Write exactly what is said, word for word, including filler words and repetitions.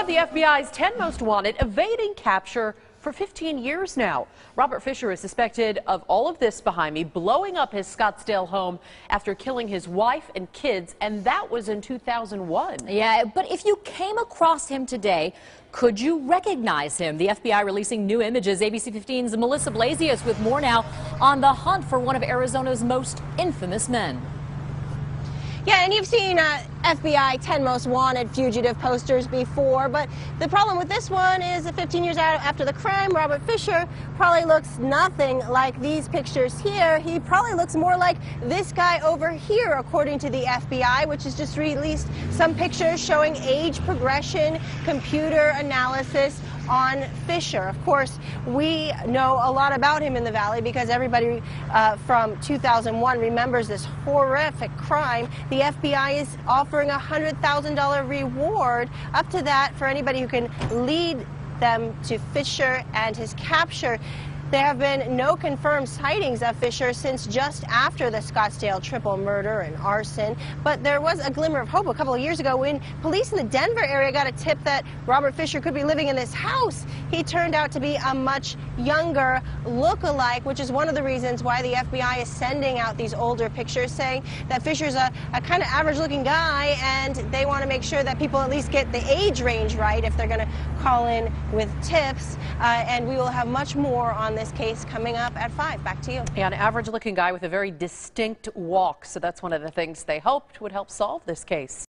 of the F B I's ten most wanted evading capture for fifteen years now. Robert Fisher is suspected of all of this behind me, blowing up his Scottsdale home after killing his wife and kids, and that was in two thousand one. Yeah, but if you came across him today, could you recognize him? The F B I releasing new images. A B C fifteen's Melissa Blasius with more now on the hunt for one of Arizona's most infamous men. Yeah, and you've seen uh, F B I ten most wanted fugitive posters before, but the problem with this one is that fifteen years out after the crime, Robert Fisher probably looks nothing like these pictures here. He probably looks more like this guy over here, according to the F B I, which has just released some pictures showing age progression, computer analysis on Fisher. Of course, we know a lot about him in the Valley because everybody uh, from two thousand one remembers this horrific crime. The F B I is offering a one hundred thousand dollar reward up to that for anybody who can lead them to Fisher and his capture. There have been no confirmed sightings of Fisher since just after the Scottsdale triple murder and arson, but there was a glimmer of hope a couple of years ago when police in the Denver area got a tip that Robert Fisher could be living in this house. He turned out to be a much younger look-alike, which is one of the reasons why the F B I is sending out these older pictures, saying that Fisher's a, a kind of average-looking guy, and they want to make sure that people at least get the age range right if they're going to call in with tips, uh, and we will have much more on this case coming up at five. Back to you. Yeah, an average looking guy with a very distinct walk. So that's one of the things they hoped would help solve this case.